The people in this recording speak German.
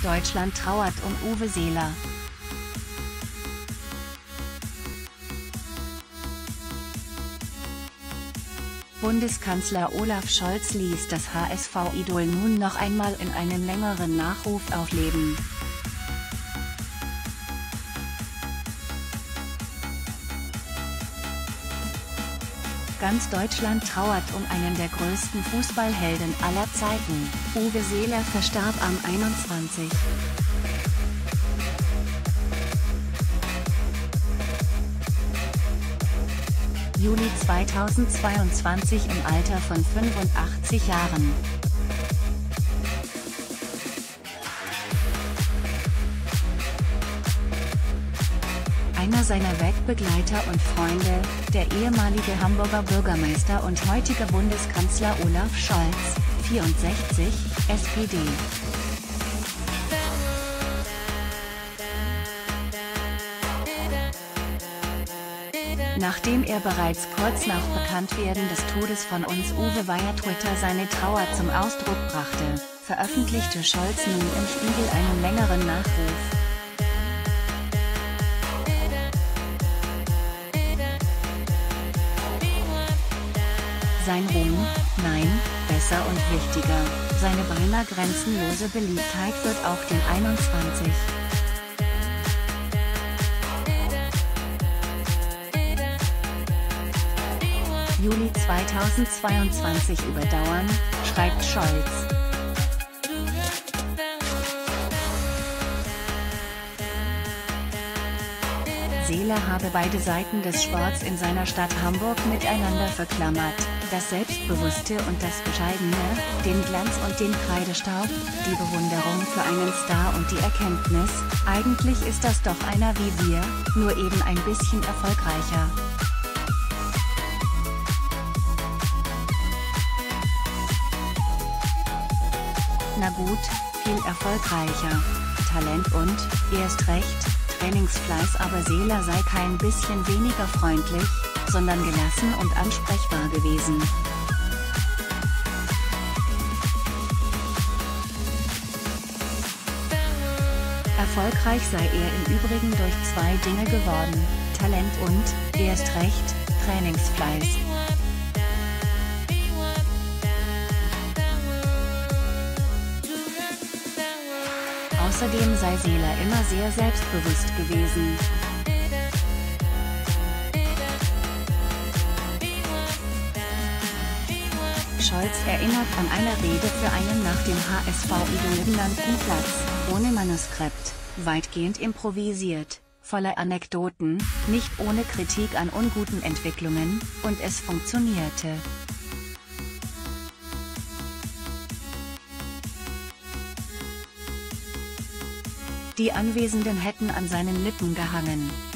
Deutschland trauert um Uwe Seeler. Bundeskanzler Olaf Scholz ließ das HSV-Idol nun noch einmal in einem längeren Nachruf aufleben. Ganz Deutschland trauert um einen der größten Fußballhelden aller Zeiten. Uwe Seeler verstarb am 21. Juli 2022 im Alter von 85 Jahren. Einer seiner Wegbegleiter und Freunde, der ehemalige Hamburger Bürgermeister und heutige Bundeskanzler Olaf Scholz, 64, SPD. Nachdem er bereits kurz nach Bekanntwerden des Todes von uns Uwe via Twitter seine Trauer zum Ausdruck brachte, veröffentlichte Scholz nun im Spiegel einen längeren Nachruf. Sein Ruhm, nein, besser und wichtiger, seine beinahe grenzenlose Beliebtheit wird auch den 21. Juli 2022 überdauern, schreibt Scholz. Seeler habe beide Seiten des Sports in seiner Stadt Hamburg miteinander verklammert, das Selbstbewusste und das Bescheidene, den Glanz und den Kreidestaub, die Bewunderung für einen Star und die Erkenntnis, eigentlich ist das doch einer wie wir, nur eben ein bisschen erfolgreicher. Na gut, viel erfolgreicher. Talent und, erst recht, Trainingsfleiß, aber Seeler sei kein bisschen weniger freundlich, sondern gelassen und ansprechbar gewesen. Erfolgreich sei er im Übrigen durch zwei Dinge geworden, Talent und, erst recht, Trainingsfleiß. Außerdem sei Seeler immer sehr selbstbewusst gewesen. Scholz erinnert an eine Rede für einen nach dem HSV-Idol benannten Platz, ohne Manuskript, weitgehend improvisiert, voller Anekdoten, nicht ohne Kritik an unguten Entwicklungen, und es funktionierte. Die Anwesenden hätten an seinen Lippen gehangen.